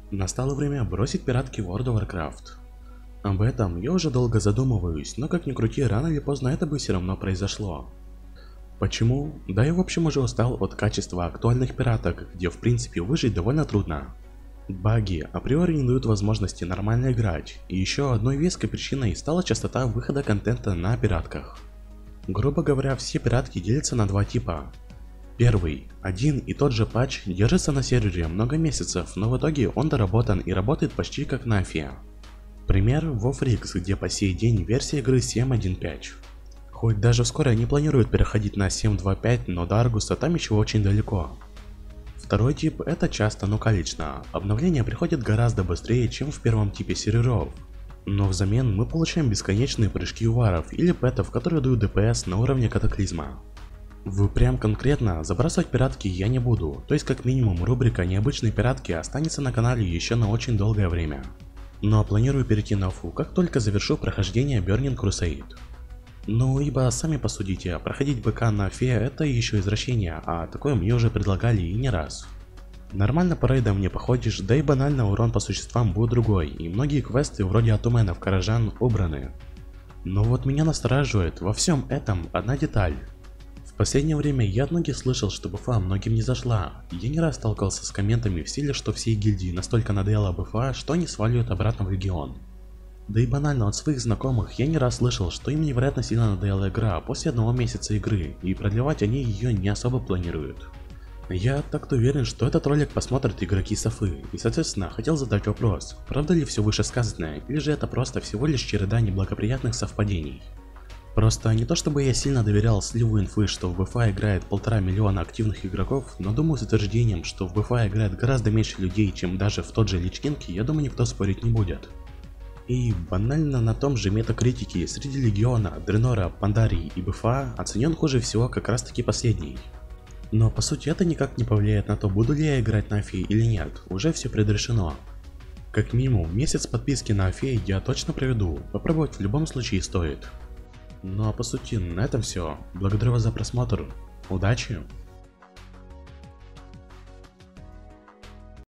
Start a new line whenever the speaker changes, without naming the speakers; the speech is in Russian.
Настало время бросить пиратки в World of Warcraft. Об этом я уже долго задумываюсь, но как ни крути, рано или поздно это бы все равно произошло. Почему? Да я в общем уже устал от качества актуальных пираток, где в принципе выжить довольно трудно. Баги априори не дают возможности нормально играть, и еще одной веской причиной стала частота выхода контента на пиратках. Грубо говоря, все пиратки делятся на два типа. Первый. Один и тот же патч держится на сервере много месяцев, но в итоге он доработан и работает почти как Нафия. Пример WoW Rix, где по сей день версия игры 7.1.5. Хоть даже вскоре они планируют переходить на 7.2.5, но до Аргуса там еще очень далеко. Второй тип — это часто, но колично. Обновления приходят гораздо быстрее, чем в первом типе серверов. Но взамен мы получаем бесконечные прыжки варов или пэтов, которые дают ДПС на уровне катаклизма. Прям конкретно забрасывать пиратки я не буду, то есть как минимум рубрика необычные пиратки останется на канале еще на очень долгое время. Но планирую перейти на ФУ, как только завершу прохождение Burning Crusade. Ну ибо сами посудите, проходить БК на Фе это еще извращение, а такое мне уже предлагали и не раз. Нормально по рейдам не походишь, да и банально урон по существам будет другой, и многие квесты вроде Атуменов, Каражан убраны. Но вот меня настораживает во всем этом одна деталь. В последнее время я от многих слышал, что БФА многим не зашла. Я не раз сталкивался с комментами в стиле, что всей гильдии настолько надоела БФА, что они сваливают обратно в регион. Да и банально от своих знакомых я не раз слышал, что им невероятно сильно надоела игра после одного месяца игры, и продлевать они ее не особо планируют. Я так-то уверен, что этот ролик посмотрят игроки Софы, и соответственно хотел задать вопрос, правда ли все вышесказанное, или же это просто всего лишь череда неблагоприятных совпадений. Просто не то чтобы я сильно доверял сливу инфы, что в БФА играет 1,5 миллиона активных игроков, но думаю с утверждением, что в БФА играет гораздо меньше людей, чем даже в тот же Лич Кинг, я думаю никто спорить не будет. И банально на том же метакритике среди Легиона, Дренора, Пандарии и БФА оценен хуже всего как раз таки последний. Но по сути это никак не повлияет на то, буду ли я играть на Афе или нет, уже все предрешено. Как минимум месяц подписки на Афе я точно проведу, попробовать в любом случае стоит. Ну а по сути на этом все. Благодарю вас за просмотр. Удачи!